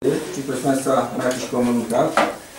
Czy proszę Państwa ma jakiś komunikat?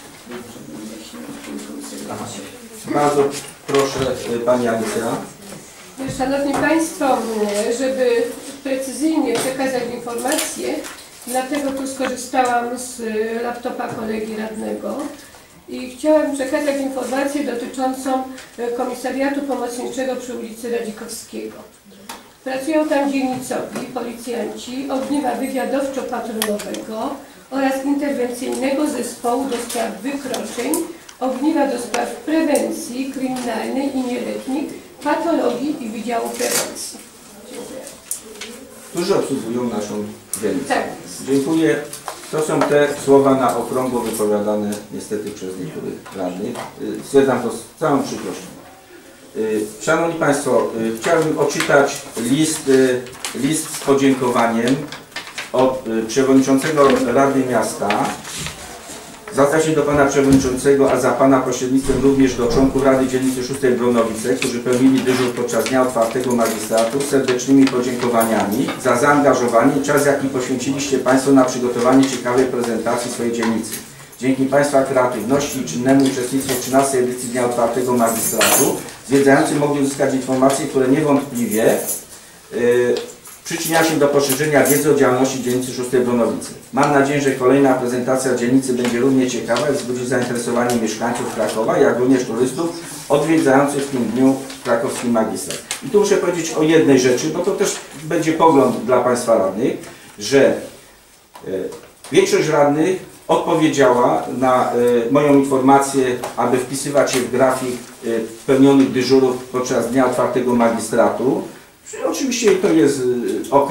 Aha. Bardzo proszę Pani Alicja. Szanowni Państwo, żeby precyzyjnie przekazać informacje, dlatego tu skorzystałam z laptopa kolegi radnego i chciałam przekazać informację dotyczącą komisariatu pomocniczego przy ulicy Radzikowskiego. Pracują tam dzielnicowi policjanci ogniwa wywiadowczo-patrolowego oraz interwencyjnego zespołu do spraw wykroczeń, ogniwa do spraw prewencji kryminalnej i nieletnich, patologii i Wydziału Prewencji. Dziękuję. Którzy obsługują naszą dzielnicę. Tak. Dziękuję. To są te słowa na okrągło wypowiadane niestety przez niektórych radnych. Stwierdzam to z całą przykrością. Szanowni Państwo, chciałbym odczytać list z podziękowaniem od przewodniczącego Rady Miasta. Zwraca się do Pana Przewodniczącego, a za Pana pośrednictwem również do członków Rady Dzielnicy 6 Bronowice, którzy pełnili dyżur podczas Dnia Otwartego Magistratu, serdecznymi podziękowaniami za zaangażowanie i czas, jaki poświęciliście Państwo na przygotowanie ciekawej prezentacji swojej dzielnicy. Dzięki Państwa kreatywności i czynnemu uczestnictwu w 13. edycji Dnia Otwartego Magistratu zwiedzający mogli uzyskać informacje, które niewątpliwie przyczynia się do poszerzenia wiedzy o działalności dzielnicy 6 Bronowicy. Mam nadzieję, że kolejna prezentacja dzielnicy będzie równie ciekawa i wzbudzi zainteresowanie mieszkańców Krakowa, jak również turystów odwiedzających w tym dniu krakowski magistrat. I tu muszę powiedzieć o jednej rzeczy, bo to też będzie pogląd dla Państwa radnych, że większość radnych odpowiedziała na moją informację, aby wpisywać się w grafik pełnionych dyżurów podczas Dnia Otwartego Magistratu. Oczywiście to jest ok.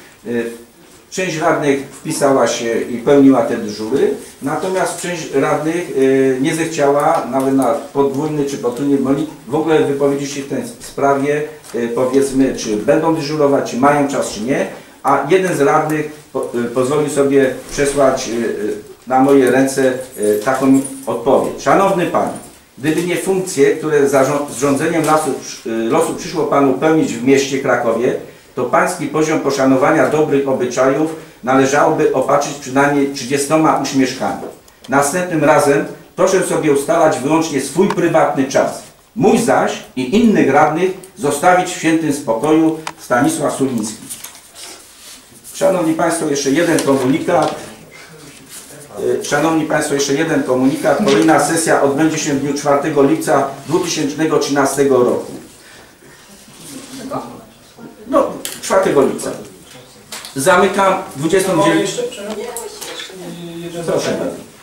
Część radnych wpisała się i pełniła te dyżury, natomiast część radnych nie zechciała nawet na podwójny czy potrójny monik w ogóle wypowiedzieć się w tej sprawie, powiedzmy, czy będą dyżurować, czy mają czas, czy nie, a jeden z radnych pozwolił sobie przesłać na moje ręce taką odpowiedź. Szanowny Panie, gdyby nie funkcje, które z rządzeniem losu przyszło Panu pełnić w mieście Krakowie, to Pański poziom poszanowania dobrych obyczajów należałoby opatrzyć przynajmniej 30 uśmieszkami. Następnym razem proszę sobie ustalać wyłącznie swój prywatny czas. Mój zaś i innych radnych zostawić w świętym spokoju. Stanisław Suliński. Szanowni Państwo, jeszcze jeden komunikat. Szanowni Państwo, jeszcze jeden komunikat. Kolejna sesja odbędzie się w dniu 4 lipca 2013 roku. No, 4 lipca. Zamykam 29. Proszę.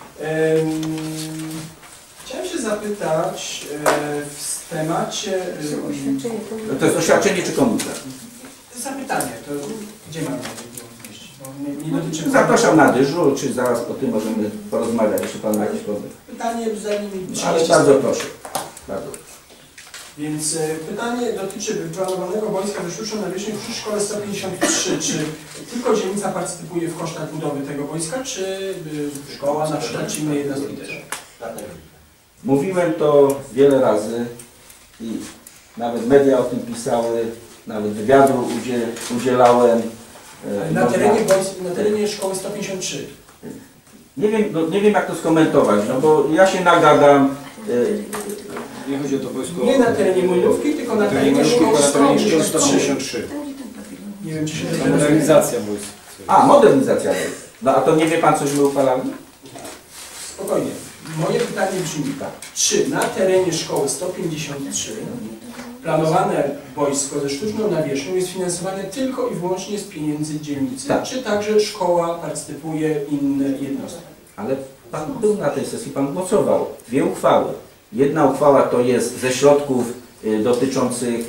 Chciałem się zapytać w temacie... To jest oświadczenie czy komunikat? Zapytanie, to gdzie mamy zmieścić? Zapraszam na dyżur, czy zaraz po tym możemy porozmawiać, jeśli Pan ma jakiś problem. Pytanie zanim... Ale bardzo proszę. Bardzo. Więc pytanie dotyczy planowanego boiska ze sztuczną nawierzchnią przy szkole 153. Czy tylko dzielnica partycypuje w kosztach budowy tego boiska, czy szkoła na przykład, czy inne jednostki też? Mówiłem to wiele razy i nawet media o tym pisały, nawet wywiadu udzielałem. Na terenie szkoły 153. Nie wiem jak to skomentować, no bo ja się nagadam. Nie chodzi o to boisko. Nie na terenie Młynówki, tylko na terenie szkoły 163. Nie wiem, czy się to modernizacja boiska. A, modernizacja boiska. No a to nie wie Pan, coś my uchwalali? Spokojnie. Moje pytanie brzmi tak. Czy na terenie szkoły 153 planowane boisko ze sztuczną nawierzchnią jest finansowane tylko i wyłącznie z pieniędzy dzielnicy? Tak. Czy także szkoła partycypuje inne jednostki? Ale Pan był na tej sesji, Pan głosował. Dwie uchwały. Jedna uchwała to jest ze środków dotyczących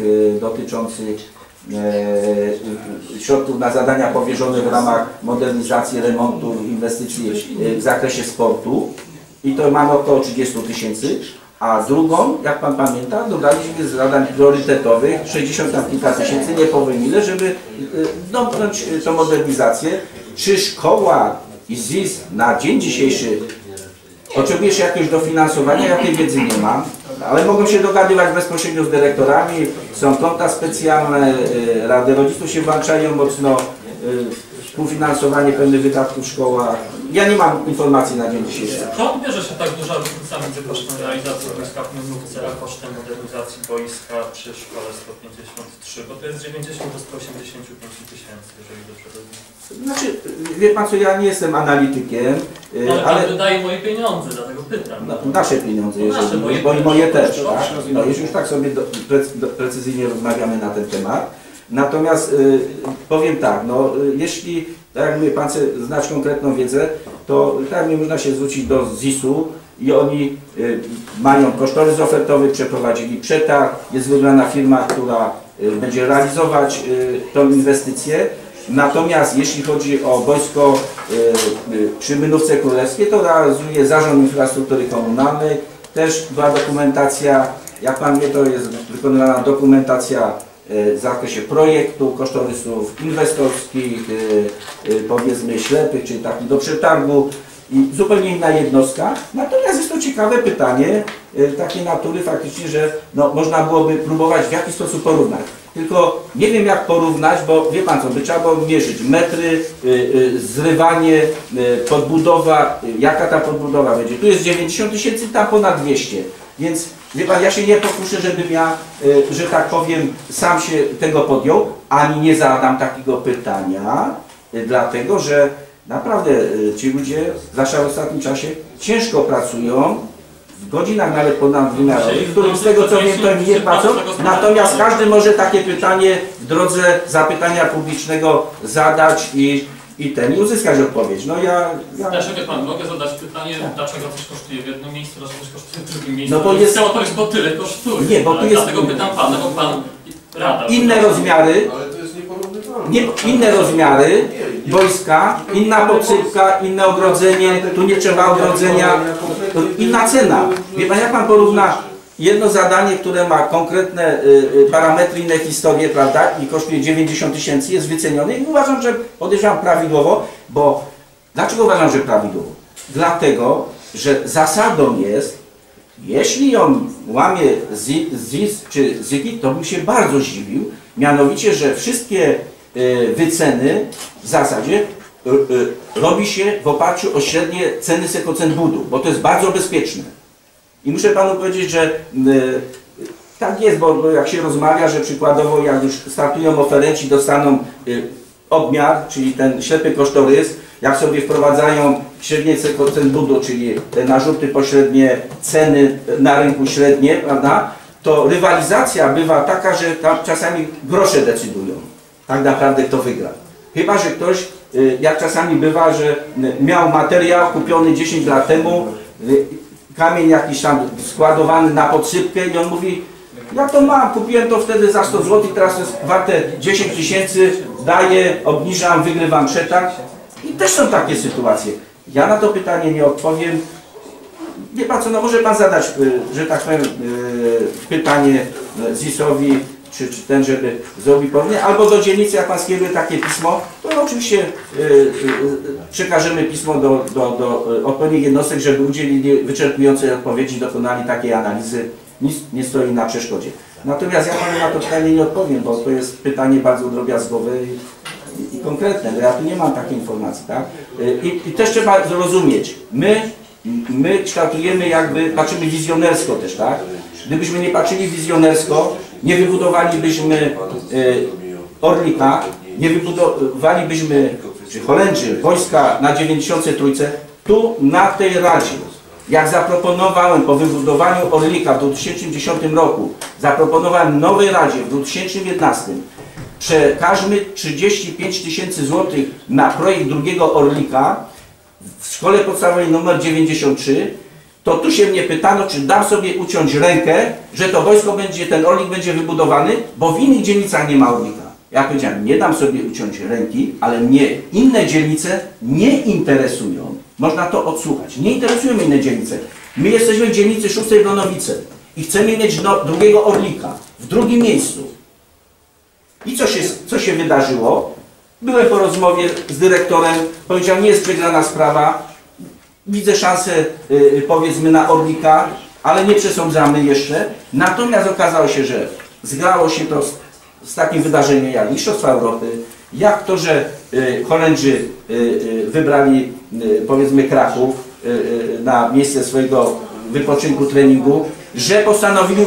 środków na zadania powierzone w ramach modernizacji, remontu, inwestycji w zakresie sportu i to mamy około 30 000, a drugą, jak Pan pamięta, dodaliśmy z zadań priorytetowych 60 tam kilka tysięcy, nie powiem ile, żeby domknąć tą modernizację. Czy szkoła i ZIS na dzień dzisiejszy oczekuje się jakiegoś dofinansowania? Ja tej wiedzy nie mam, ale mogą się dogadywać bezpośrednio z dyrektorami, są konta specjalne, rady rodziców się włączają mocno. współfinansowanie pewnych wydatków w szkołach. Ja nie mam informacji na dzień dzisiejszy. Skąd bierze się tak duża różnica między kosztem realizacji wojska w Mrówce, a kosztem modernizacji wojska przy szkole 153? Bo to jest 90 do 185 tysięcy, jeżeli dobrze rozumiem. Znaczy, wie pan co, ja nie jestem analitykiem, Ale pan wydaje moje pieniądze, dlatego pytam. no, nasze pieniądze, Nasze, bo i moje też, proszę. tak? No, już tak sobie precyzyjnie rozmawiamy na ten temat. Natomiast powiem tak, no jeśli, tak jak mówię, pan chce znać konkretną wiedzę, to tak jak można się zwrócić do ZIS-u i oni mają kosztorys ofertowy, przeprowadzili przetarg, jest wybrana firma, która będzie realizować tą inwestycję. Natomiast jeśli chodzi o wojsko przy Mynówce Królewskiej, to realizuje Zarząd Infrastruktury Komunalnej. Też była dokumentacja, jak pan wie, to jest wykonana dokumentacja w zakresie projektu, kosztorysów inwestorskich, powiedzmy ślepych, czyli takich do przetargu i zupełnie inna jednostka. Natomiast jest to ciekawe pytanie takiej natury faktycznie, że no, można byłoby próbować w jakiś sposób porównać. Tylko nie wiem jak porównać, bo wie pan co, by trzeba było mierzyć metry, zrywanie, podbudowa, jaka ta podbudowa będzie. Tu jest 90 tysięcy, tam ponad 200. Więc wie pan, ja się nie pokuszę, żebym ja, że tak powiem, sam się tego podjął, ani nie zadam takiego pytania, dlatego że naprawdę ci ludzie, zwłaszcza w ostatnim czasie, ciężko pracują, w godzinach nawet ponadwymiarowych, w którym z tego co wiem, to im nie płacą, natomiast każdy może takie pytanie w drodze zapytania publicznego zadać i uzyskać odpowiedź. No Dlaczego pan, mogę zadać pytanie, dlaczego coś kosztuje w jednym miejscu, dlaczego coś kosztuje w drugim miejscu? No bo jest... bo tyle kosztuje. Nie, bo tu jest... Dlatego pytam pana, bo pan rada. Inne rozmiary, Ale to jest nieporównywalne. inne rozmiary wojska, inna podsypka, inne ogrodzenie, tu nie trzeba ogrodzenia, inna cena. Wie pan, jak pan porówna jedno zadanie, które ma konkretne parametry, inne historie, prawda, i kosztuje 90 tysięcy, jest wycenione i uważam, że podejrzewam prawidłowo, bo dlaczego uważam, że prawidłowo? Dlatego, że zasadą jest, jeśli on łamie ZIS czy ZIGI, to bym się bardzo zdziwił, mianowicie, że wszystkie wyceny w zasadzie robi się w oparciu o średnie ceny sekocen budu, bo to jest bardzo bezpieczne. I muszę panu powiedzieć, że tak jest, bo jak się rozmawia, że przykładowo jak już startują oferenci, dostaną obmiar, czyli ten ślepy kosztorys, jak sobie wprowadzają średnie cen budu, czyli te narzuty pośrednie, ceny na rynku średnie, prawda, to rywalizacja bywa taka, że tam czasami grosze decydują tak naprawdę kto wygra. Chyba że ktoś, jak czasami bywa, że miał materiał kupiony 10 lat temu, kamień jakiś tam składowany na podsypkę i on mówi, ja to mam, kupiłem to wtedy za 100 zł, teraz jest warte 10 tysięcy, daję, obniżam, wygrywam przetarg. I też są takie sytuacje. Ja na to pytanie nie odpowiem. Wie pan co, no może pan zadać, że tak powiem, pytanie ZIS-owi, czy ten, żeby zrobił porównanie, albo do dzielnicy, jak pan skieruje takie pismo, to oczywiście przekażemy pismo do odpowiednich jednostek, żeby udzielili wyczerpującej odpowiedzi, dokonali takiej analizy, nic nie stoi na przeszkodzie. Natomiast ja panu na to pytanie nie odpowiem, bo to jest pytanie bardzo drobiazgowe i konkretne, bo ja tu nie mam takiej informacji, tak? I też trzeba zrozumieć, my kształtujemy jakby, patrzymy wizjonersko też, tak? Gdybyśmy nie patrzyli wizjonersko, nie wybudowalibyśmy Orlika, nie wybudowalibyśmy, czy Holendrzy, wojska na 93, tu na tej Radzie. Jak zaproponowałem po wybudowaniu Orlika w 2010 roku, zaproponowałem nowej Radzie w 2011, przekażmy 35 tysięcy złotych na projekt drugiego Orlika w szkole podstawowej nr 93, to tu się mnie pytano, czy dam sobie uciąć rękę, że to wojsko będzie, ten Orlik będzie wybudowany, bo w innych dzielnicach nie ma Orlika. Ja powiedziałem, nie dam sobie uciąć ręki, ale mnie inne dzielnice nie interesują. Można to odsłuchać. Nie interesują inne dzielnice. My jesteśmy w dzielnicy 6 Bronowice i chcemy mieć drugiego Orlika w drugim miejscu. I co się wydarzyło? Byłem po rozmowie z dyrektorem, powiedział, nie jest wygrana sprawa, widzę szansę, powiedzmy, na Orlika, ale nie przesądzamy jeszcze. Natomiast okazało się, że zgrało się to z takim wydarzeniem jak Mistrzostwa Europy, jak to, że Holendrzy wybrali powiedzmy Kraków na miejsce swojego wypoczynku, treningu, że postanowili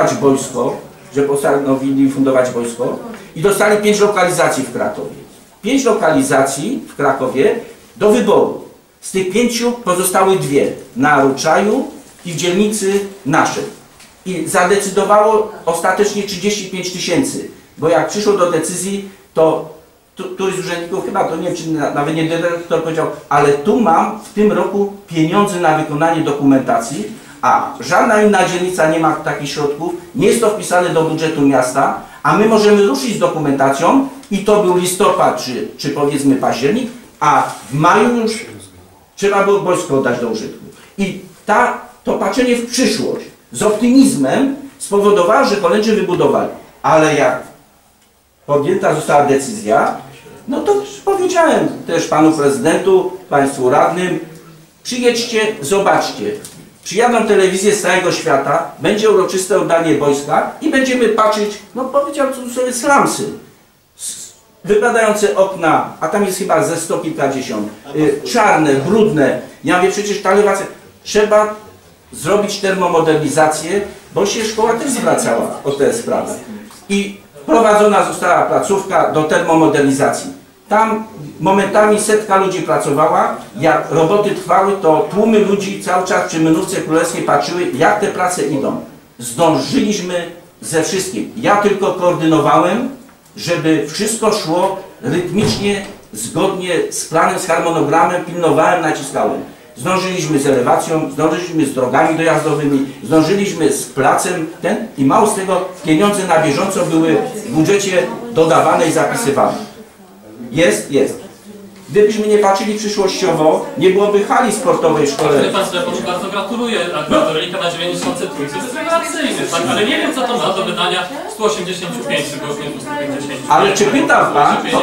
fundować wojsko i dostali 5 lokalizacji w Krakowie. 5 lokalizacji w Krakowie do wyboru. Z tych 5 pozostały 2 na Ruczaju i w dzielnicy naszej. I zadecydowało ostatecznie 35 000, bo jak przyszło do decyzji, to któryś z urzędników, chyba to nie wiem, czy nawet nie dyrektor powiedział, ale tu mam w tym roku pieniądze na wykonanie dokumentacji, a żadna inna dzielnica nie ma takich środków, nie jest to wpisane do budżetu miasta, a my możemy ruszyć z dokumentacją i to był listopad, czy powiedzmy październik, a w maju już trzeba było wojsko oddać do użytku. I to patrzenie w przyszłość z optymizmem spowodowało, że Holendrzy wybudowali. Ale jak podjęta została decyzja, no to powiedziałem też panu prezydentu, państwu radnym, przyjedźcie, zobaczcie. Przyjadą telewizje z całego świata, będzie uroczyste oddanie wojska i będziemy patrzeć, no powiedział sobie slumsy. Wypadające okna, a tam jest chyba ze 100 kilkadziesiąt, czarne, brudne. Ja mówię, przecież ta elewacja, trzeba zrobić termomodernizację, bo się szkoła też zwracała o tę sprawę. I prowadzona została placówka do termomodernizacji. Tam momentami 100 ludzi pracowała, jak roboty trwały, to tłumy ludzi cały czas przy Mynówce Królewskiej patrzyły, jak te prace idą. Zdążyliśmy ze wszystkim. Ja tylko koordynowałem, żeby wszystko szło rytmicznie, zgodnie z planem, z harmonogramem, pilnowałem, naciskałem. Zdążyliśmy z elewacją, zdążyliśmy z drogami dojazdowymi, zdążyliśmy z placem i mało z tego pieniądze na bieżąco były w budżecie dodawane i zapisywane. Jest. Gdybyśmy nie patrzyli przyszłościowo, nie byłoby hali sportowej w szkole. Pan Stefan, bardzo gratuluję. Akurat rolnika na 93, to jest rewelacyjny, tak? Ale nie wiem, co to ma do wydania 185 czy 250. Ale czy pyta pan, to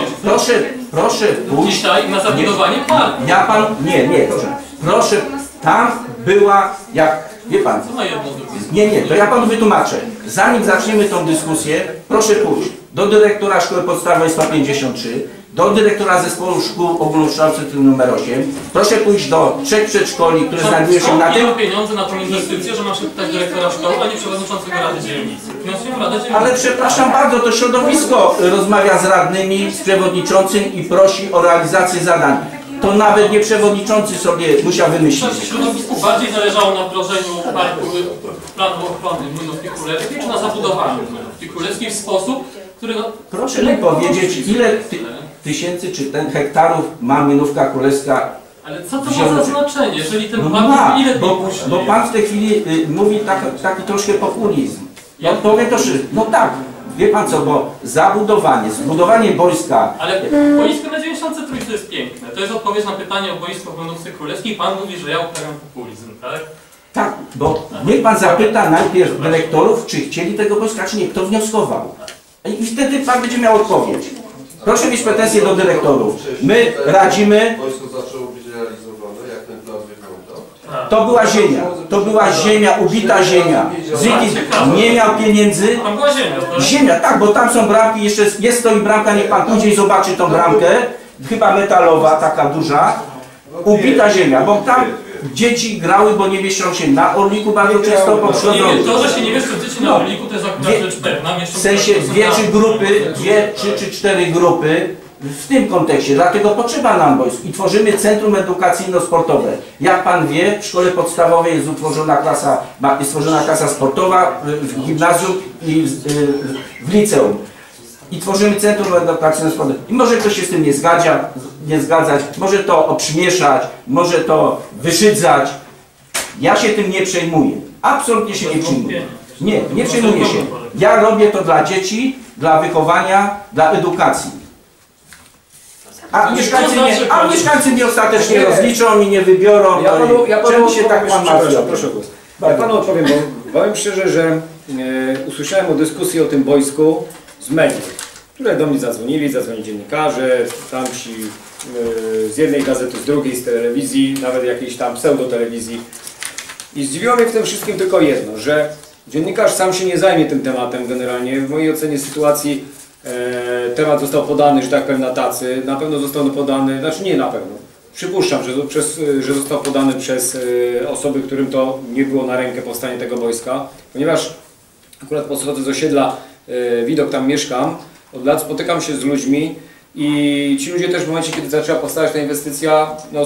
proszę pójść. Dzisiaj na zabudowanie parku. Ja pan, nie, proszę, tam była, jak, wie pan, Co ma jedno z drugim? nie, to ja panu wytłumaczę. Zanim zaczniemy tą dyskusję, proszę pójść do dyrektora szkoły podstawowej 153, do dyrektora zespołu szkół ogólnokształcących nr 8. Proszę pójść do 3 przedszkoli, które znajdują się na tym. Nie ma pieniądze na tą inwestycję, że mam się pytać dyrektora szkoły, a nie przewodniczącego Rady Dzielnicy. Finansują Radę Dzielnicy. Ale przepraszam bardzo, to środowisko rozmawia z radnymi, z przewodniczącym i prosi o realizację zadań. To nawet nie przewodniczący sobie musiał wymyślić. Środowisku bardziej zależało na wdrożeniu parku planu ochrony Mynówki Królewskiej, czy na zabudowaniu Mynówki Królewskiej w sposób, który... Proszę mi powiedzieć, ile tysięcy czy hektarów ma Mynówka Królewska? Ale co to ma za znaczenie, jeżeli ten No park ma, ile bo pan w tej chwili mówi taki troszkę populizm. Ja powiem to szybko. No tak, wie pan co, bo zbudowanie wojska... Ale boisko na 93 to jest piękne. To jest odpowiedź na pytanie o boisko w Mynówce Królewskiej. Pan mówi, że ja uprawiam populizm, tak? Tak, bo niech pan zapyta najpierw dyrektorów, czy chcieli tego wojska, czy nie, kto wnioskował. I wtedy pan będzie miał odpowiedź. Proszę mieć pretensje do dyrektorów. My radzimy... Wojsko zaczęło być realizowane, jak ten plan wyglądał. To była ziemia, ubita ziemia. Zyki nie miał pieniędzy. Tam była ziemia, tak? Ziemia, tak, bo tam są bramki, jeszcze jest stoi bramka, niech pan pójdzie i zobaczy tą bramkę. Chyba metalowa, taka duża. Ubita ziemia, bo tam dzieci grały, bo nie mieszczą się na Orliku bardzo często po Nie, to, że się nie mieszczą dzieci na Orliku, to jest akurat rzecz pewna. w sensie dwie czy cztery grupy w tym kontekście, dlatego potrzeba nam wojsk i tworzymy centrum edukacyjno-sportowe. Jak pan wie, w szkole podstawowej jest utworzona klasa sportowa, w gimnazjum i w liceum. I tworzymy centrum edukacyjno-sportowe. I może ktoś się z tym nie zgadzać, może to obśmieszać, może to wyszydzać. Ja się tym nie przejmuję. Absolutnie się nie przejmuję. Nie przejmuję się. Ja robię to dla dzieci, dla wychowania, dla edukacji. A mieszkańcy mnie ostatecznie rozliczą i nie wybiorą. Czemu się tak pan martwi? Proszę głos. Ja panu odpowiem, bo powiem szczerze, że usłyszałem o dyskusji o tym wojsku z mediów, które do mnie zadzwonili dziennikarze, tamci z jednej gazety, z drugiej, z telewizji, nawet jakiejś tam pseudotelewizji. I zdziwiło mnie w tym wszystkim tylko jedno, że dziennikarz sam się nie zajmie tym tematem generalnie. W mojej ocenie sytuacji temat został podany, że tak powiem, na tacy. Na pewno został podany, znaczy nie na pewno. Przypuszczam, że został podany przez osoby, którym to nie było na rękę powstanie tego wojska, ponieważ akurat pochodzę z osiedla, Widok, tam mieszkam, od lat spotykam się z ludźmi i ci ludzie też w momencie, kiedy zaczęła powstawać ta inwestycja, no,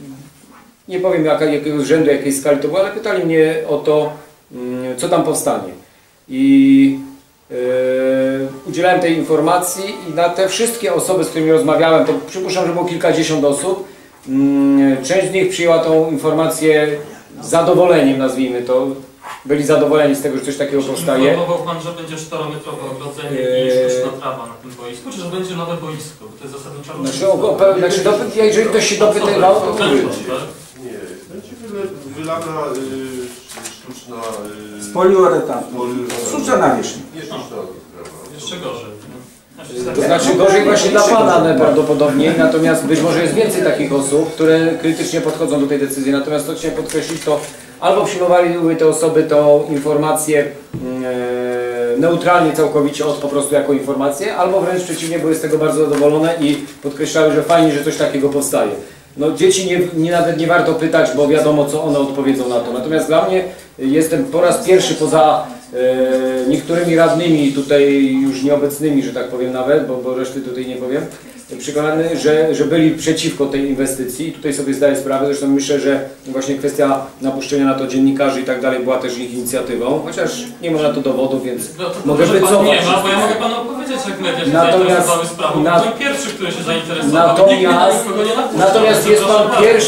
nie powiem jakiego rzędu, jakiej skali to było, ale pytali mnie o to, co tam powstanie. I udzielałem tej informacji i na te wszystkie osoby, z którymi rozmawiałem, to przypuszczam, że było kilkadziesiąt osób, część z nich przyjęła tą informację z zadowoleniem, nazwijmy to. Byli zadowoleni z tego, że coś takiego powstaje. Informował Pan, że będzie 4-metrowe ogrodzenie i sztuczna trawa na tym boisku, czy że będzie nowe boisko? Bo to jest zasadnicza różnica. Jeżeli ktoś się dopytywał, to Nie, będzie wylana sztuczna... Z poliuretanu. Sztuczna nawierzchnia. Nie sztuczna trawa. Jeszcze gorzej. to znaczy gorzej właśnie dla Pana najprawdopodobniej, natomiast być może jest więcej takich osób, które krytycznie podchodzą do tej decyzji. Natomiast to chciałem podkreślić, to albo przyjmowały te osoby tą informację neutralnie całkowicie po prostu jako informację, albo wręcz przeciwnie, były z tego bardzo zadowolone i podkreślały, że fajnie, że coś takiego powstaje. No dzieci nawet nie warto pytać, bo wiadomo, co one odpowiedzą na to. Natomiast dla mnie jestem po raz pierwszy poza niektórymi radnymi tutaj już nieobecnymi, że tak powiem nawet, bo reszty tutaj nie powiem, przekonany, że byli przeciwko tej inwestycji. Tutaj sobie zdaję sprawę, zresztą myślę, że właśnie kwestia napuszczenia na to dziennikarzy i tak dalej była też ich inicjatywą, chociaż nie ma na to dowodów, więc No to mogę pan wycofać. nie ma, bo ja mogę Panu opowiedzieć, jak media się zainteresowały sprawą. Byłem pierwszy, który się zainteresował. Natomiast jest Pan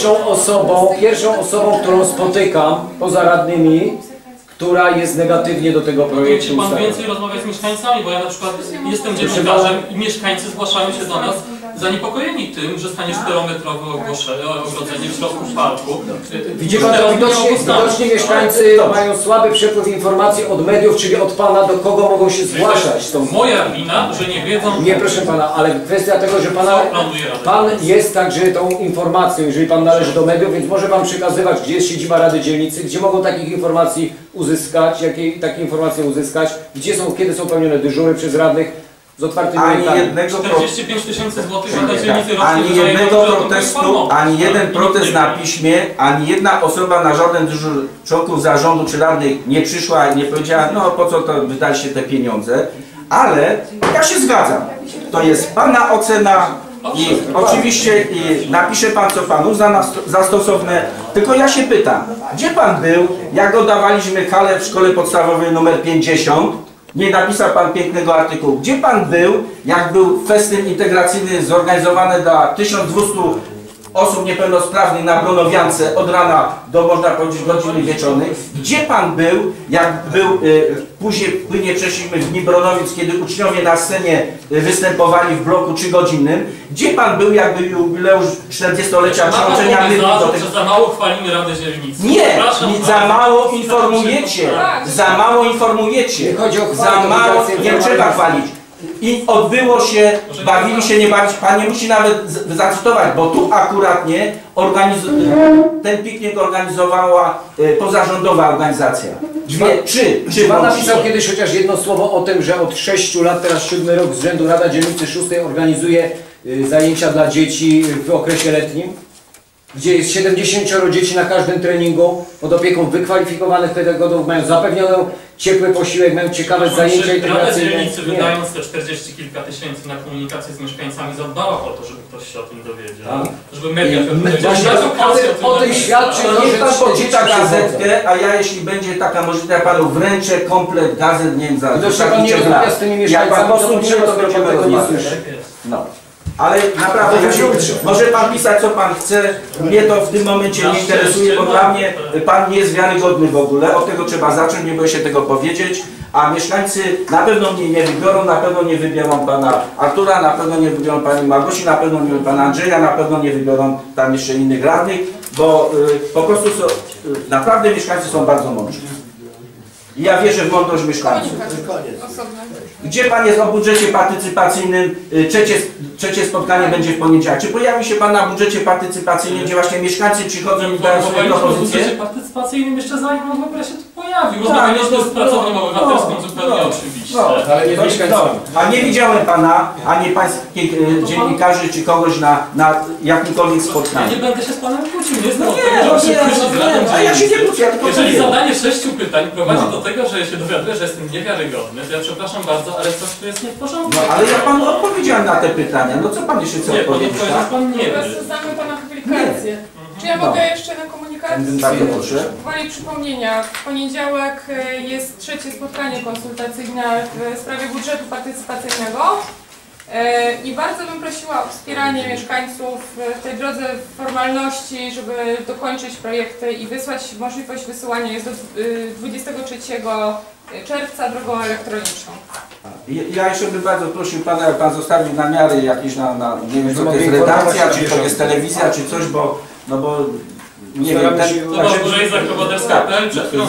pierwszą osobą, którą spotykam poza radnymi, która jest negatywnie do tego projektu Musi Pan ustawy. więcej rozmawiać z mieszkańcami, bo ja na przykład jestem dziennikarzem i mieszkańcy zgłaszają się do nas zaniepokojeni tym, że stanie 4-metrowe ogrodzenie w środku parku. Widzi Pan, to widocznie mieszkańcy mają słaby przepływ informacji od mediów, czyli od Pana, do kogo mogą się zgłaszać z tą... Moja wina, że nie wiedzą... Nie, proszę Pana, ale kwestia tego, że Pan jest także tą informacją, jeżeli Pan należy do mediów, więc może Pan przekazywać, gdzie jest siedziba Rady Dzielnicy, gdzie mogą takich informacji uzyskać, takie informacje uzyskać, kiedy są pełnione dyżury przez radnych, z otwartymi rękami. 45 tysięcy złotych Rada Dzielnicy rocznie Ani jednego protestu, ani jeden protest na piśmie, ani jedna osoba na żaden dyżur członków zarządu czy radnych nie przyszła i nie powiedziała, no po co to wydaliście te pieniądze, ale ja się zgadzam. To jest Pana ocena i oczywiście napisze Pan, co Pan uzna za stosowne, tylko ja się pytam, gdzie Pan był, jak oddawaliśmy halę w szkole podstawowej nr 50? Nie napisał Pan pięknego artykułu. Gdzie Pan był, jak był festyn integracyjny zorganizowany dla 1200 osób niepełnosprawnych na Bronowiance od rana do, można powiedzieć, godziny wieczornych? Gdzie Pan był, jak był, później płynnie przeszliśmy w dni Bronowic, kiedy uczniowie na scenie występowali w bloku 3-godzinnym? Gdzie Pan był, jak był jubileusz 40-lecia przyłączenia do tego? Że za mało chwalimy Radę Dzielnicy. Nie, za mało informujecie, za mało informujecie, za mało, nie trzeba chwalić. I odbyło się, bawili się, nie bawić, Pan nie musi nawet zacytować, bo tu akurat nie, ten piknik organizowała pozarządowa organizacja. Czy Pan napisał kiedyś chociaż jedno słowo o tym, że od 6 lat, teraz 7 rok z rzędu Rada Dzielnicy 6 organizuje zajęcia dla dzieci w okresie letnim? Gdzie jest 70 dzieci na każdym treningu, pod opieką wykwalifikowanych pedagogów, mają zapewnioną ciepły posiłek, mają ciekawe zajęcia integracyjne. Rada Dzielnicy, wydając te 40 kilka tysięcy na komunikację z mieszkańcami, zadbała o to, żeby ktoś się o tym dowiedział. Żeby media o tym świadczy to, niech Pan że poczyta gazetkę, a ja jeśli będzie taka możliwość, ja Panu wręczę komplet gazet, nie wiem, za Pan nie rozmawia z tymi mieszkańcami, to będziemy tego nie słyszeć. No. Ale naprawdę, może Pan pisać, co Pan chce, mnie to w tym momencie nie interesuje, bo dla mnie Pan nie jest wiarygodny w ogóle, od tego trzeba zacząć, nie boję się tego powiedzieć, a mieszkańcy na pewno mnie nie wybiorą, na pewno nie wybiorą Pana Artura, na pewno nie wybiorą Pani Małgosi, na pewno nie wybiorą Pana Andrzeja, na pewno nie wybiorą tam jeszcze innych radnych, bo po prostu naprawdę mieszkańcy są bardzo mądrzy. I ja wierzę w mądrość mieszkańców. Gdzie Pan jest o budżecie partycypacyjnym? Trzecie spotkanie będzie w poniedziałek. Czy pojawi się Pan na budżecie partycypacyjnym, gdzie właśnie mieszkańcy przychodzą i dają swoje propozycje? W budżecie partycypacyjnym jeszcze zanim on w ogóle się tu pojawi. pojawił. Rozmawialiśmy z Platformą Obywatelską zupełnie oczywiście. Ale nie z mieszkańcami. A nie widziałem pana, ani pańskich dziennikarzy czy kogoś na jakimkolwiek Ja spotkaniu. nie będę się z panem kłócił, nie jestem No od nie, tego, że no się kłócić z Radą nie, a ja się nie Dziennicy. kłócę, ja tylko Jeżeli mówię. zadanie 6 pytań prowadzi No. do tego, że ja się dowiaduję, że jestem niewiarygodny, to ja przepraszam bardzo, ale coś tu jest nie w porządku. No ale ja panu odpowiedziałem na te pytania, no co pan jeszcze chce Nie, pan odpowiedzieć? odpowiedział, Tak? pan nie wie. Teraz znamy Pana publikację. Czy ja mogę jeszcze na komunikacji? Bardzo proszę. Gwoli przypomnienia, w poniedziałek jest trzecie spotkanie konsultacyjne w sprawie budżetu partycypacyjnego i bardzo bym prosiła o wspieranie mieszkańców w tej drodze formalności, żeby dokończyć projekty i wysłać możliwość wysyłania jest do 23 czerwca drogą elektroniczną. Ja jeszcze bym bardzo prosił pana, jak pan zostawił namiary jakieś nie wiem co to jest redakcja, czy to jest telewizja, czy coś, bo nie wiem, To była burza Kowaderska.pl, przed chwilą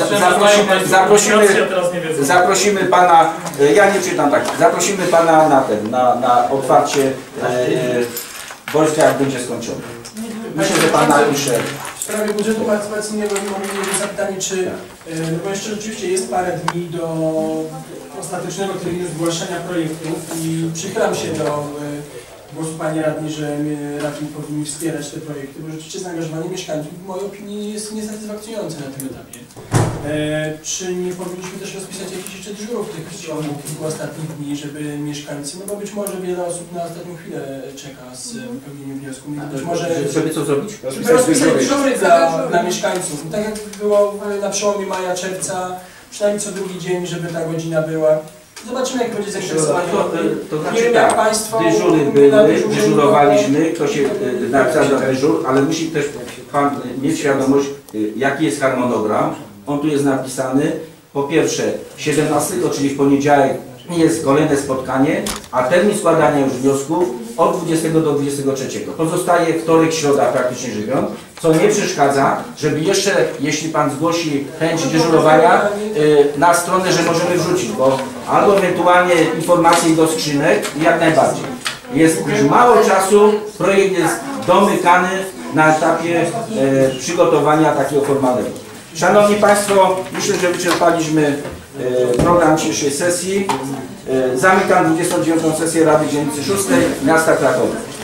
zaprosimy pana, ja nie czytam tak, zaprosimy pana na otwarcie wojska, jak będzie skończone. Myślę, że pan napisze. W sprawie budżetu partycypacyjnego mogę mieć zapytanie, czy, no bo jeszcze rzeczywiście jest parę dni do ostatecznego terminu zgłaszania projektów i przychylam się do głosu Pani Radni, że radni powinni wspierać te projekty, bo rzeczywiście zaangażowanie mieszkańców w mojej opinii jest niesatysfakcjonujące na tym etapie. Czy nie powinniśmy też rozpisać jakichś jeszcze dyżurów tych w ciągu kilku ostatnich dni, żeby mieszkańcy, no bo być może wiele osób na ostatnią chwilę czeka z wypełnieniem wniosku, być może Żeby co zrobić? żeby rozpisać dyżury dla mieszkańców. Tak jak było na przełomie maja, czerwca, przynajmniej co drugi dzień, żeby ta godzina była. Zobaczymy, jak będzie zainteresowanie. To Nie znaczy wiem, jak tak, Państwo dyżury na były, dyżurze dyżurowaliśmy, kto się napisał na dyżur, ale musi też pan mieć świadomość, jaki jest harmonogram. On tu jest napisany. Po pierwsze, 17, czyli w poniedziałek jest kolejne spotkanie, a termin składania już wniosków od 20 do 23. Pozostaje wtorek, środa praktycznie żywiąc, co nie przeszkadza, żeby jeszcze, jeśli pan zgłosi chęć dyżurowania na stronę, że możemy wrzucić, bo albo ewentualnie informacje do skrzynek, jak najbardziej. Jest już mało czasu, projekt jest domykany na etapie przygotowania takiego formalnego. Szanowni Państwo, myślę, że wyczerpaliśmy program dzisiejszej sesji. Zamykam 29. sesję Rady Dzielnicy 6 Miasta Krakowa.